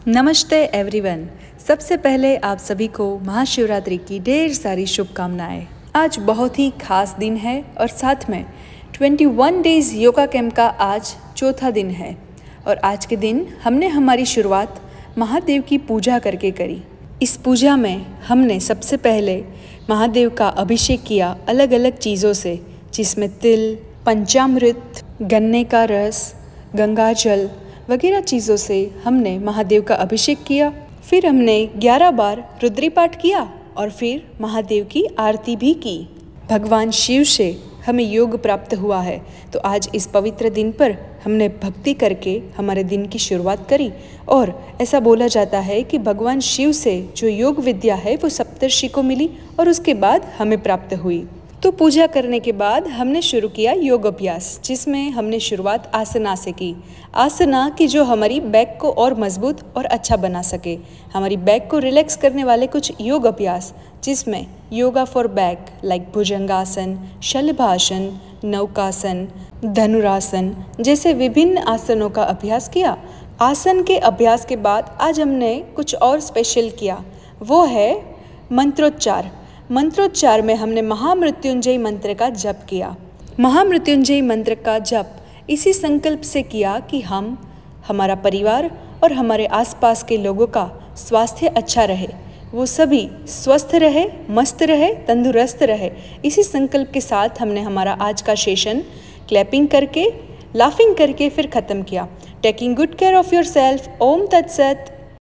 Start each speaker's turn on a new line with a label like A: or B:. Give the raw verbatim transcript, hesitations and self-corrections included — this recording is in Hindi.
A: नमस्ते एवरीवन। सबसे पहले आप सभी को महाशिवरात्रि की ढेर सारी शुभकामनाएं। आज बहुत ही खास दिन है और साथ में इक्कीस डेज योगा कैंप का आज चौथा दिन है और आज के दिन हमने हमारी शुरुआत महादेव की पूजा करके करी। इस पूजा में हमने सबसे पहले महादेव का अभिषेक किया अलग अलग चीज़ों से, जिसमें तिल, पंचामृत, गन्ने का रस, गंगा जल वगैरह चीज़ों से हमने महादेव का अभिषेक किया। फिर हमने ग्यारह बार रुद्री पाठ किया और फिर महादेव की आरती भी की। भगवान शिव से हमें योग प्राप्त हुआ है, तो आज इस पवित्र दिन पर हमने भक्ति करके हमारे दिन की शुरुआत करी। और ऐसा बोला जाता है कि भगवान शिव से जो योग विद्या है वो सप्तर्षि को मिली और उसके बाद हमें प्राप्त हुई। तो पूजा करने के बाद हमने शुरू किया योग अभ्यास, जिसमें हमने शुरुआत आसना से की। आसना की जो हमारी बैक को और मजबूत और अच्छा बना सके, हमारी बैक को रिलैक्स करने वाले कुछ योग अभ्यास, जिसमें yoga for back like bhujangasana, shalabhasana, naukasana, dhanurasana जैसे विभिन्न आसनों का अभ्यास किया। आसन के अभ्यास के बाद आज हमने कुछ और स्पेशल किया, वो है मंत्रोच्चार। मंत्रोच्चार में हमने महामृत्युंजय मंत्र का जप किया। महामृत्युंजय मंत्र का जप इसी संकल्प से किया कि हम, हमारा परिवार और हमारे आसपास के लोगों का स्वास्थ्य अच्छा रहे, वो सभी स्वस्थ रहे, मस्त रहे, तंदुरुस्त रहे। इसी संकल्प के साथ हमने हमारा आज का सेशन क्लैपिंग करके, लाफिंग करके फिर ख़त्म किया। Taking good care of yourself. ओम तत्सत।